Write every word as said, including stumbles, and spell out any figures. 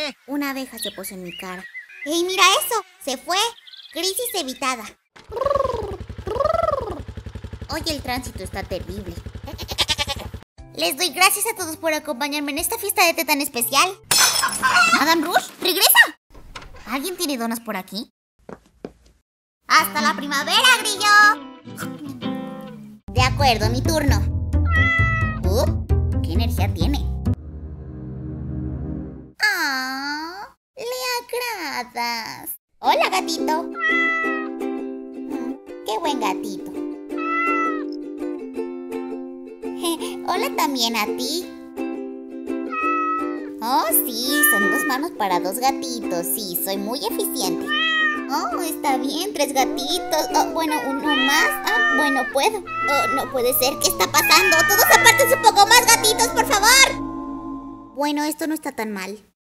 Una abeja se posó en mi cara. ¡Ey, mira eso! ¡Se fue! Crisis evitada. Hoy el tránsito está terrible. Les doy gracias a todos por acompañarme en esta fiesta de té tan especial. Madame Rouge, ¡regresa! ¿Alguien tiene donas por aquí? ¡Hasta la primavera, grillo! De acuerdo, mi turno. Uh, ¿qué energía tiene? ¡Ah! Le agradas. Hola, gatito. Mm, ¡Qué buen gatito! Hola también a ti. Oh, sí, son dos manos para dos gatitos. Sí, soy muy eficiente. Oh, está bien, tres gatitos. Oh, bueno, uno más. Ah, bueno, puedo. Oh, no puede ser. ¿Qué está pasando? Todos apártense un poco más, gatitos, por favor. Bueno, esto no está tan mal.